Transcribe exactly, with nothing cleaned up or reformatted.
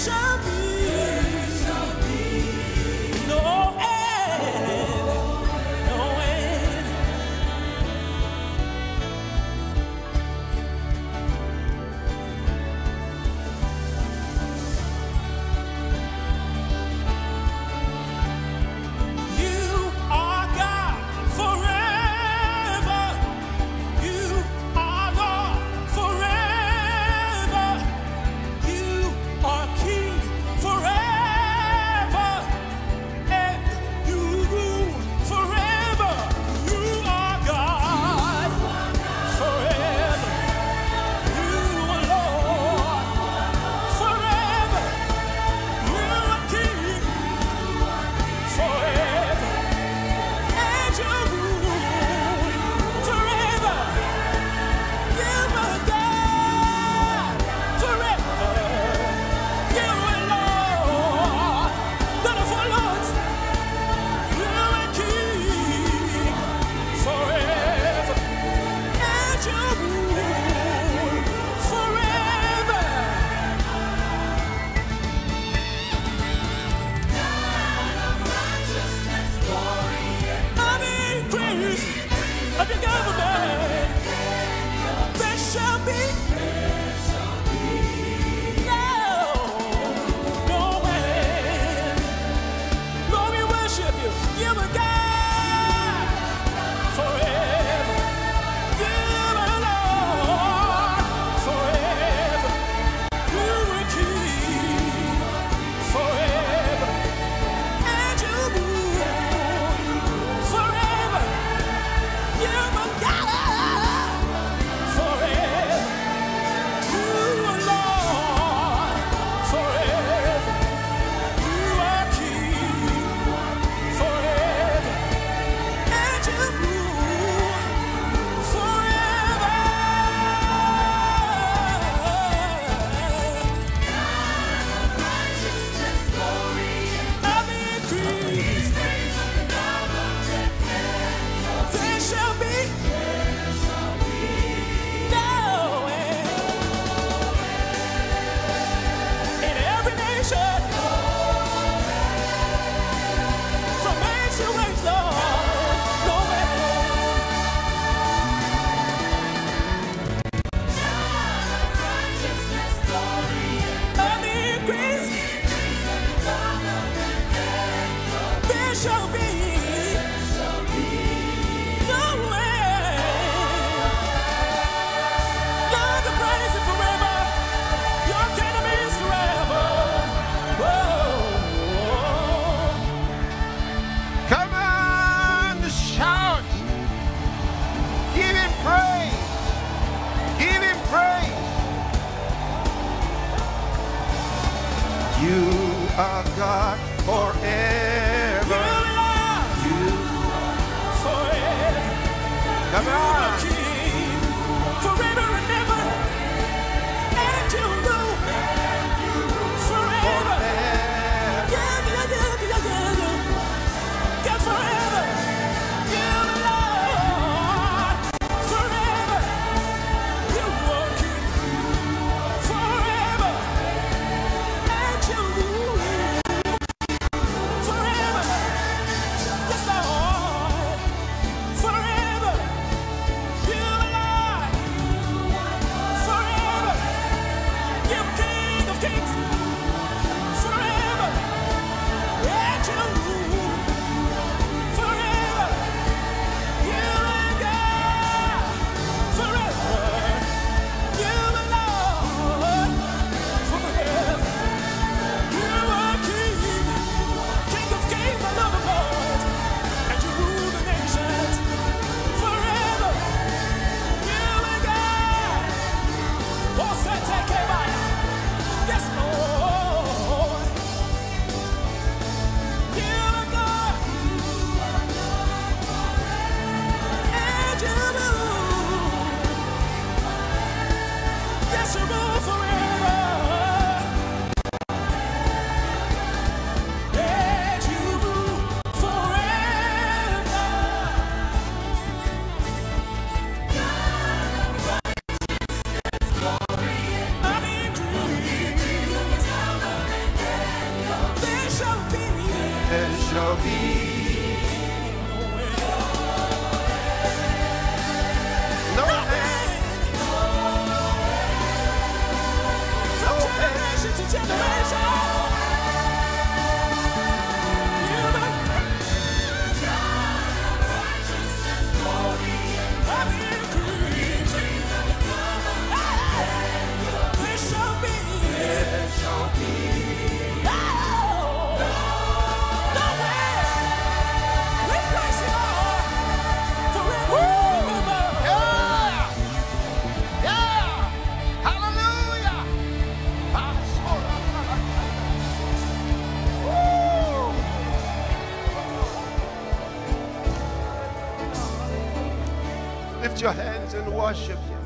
shall be no end, no end. You are God forever. You are Lord forever. You are King forever. And you rule forever. You are God forever. You are Lord forever. You are King forever. And you rule forever. You are God forever. You are Lord, Lord of all lords. You are King forever. And you rule forever. Of increase of your government, there shall be no, no end. Lord, we worship you. You are God forever. You are Lord forever. You are King forever. And you rule forever. You are God forever. You are Lord forever. You are King forever. And you rule forever. Of increase, there shall be no end. In every nation, from age to age, Lord, no end. Of increase, there shall be no end. God, the praise is forever. Your kingdom is forever. Whoa. Come on, shout. Give him praise. Give him praise. You are God forever. You Forever. come on. King forever and ever. And you rule forever. Forever. Yeah, yeah, yeah, yeah, yeah, yeah. God forever. You are Lord forever. You are King forever. And you rule lift your hands and worship Him.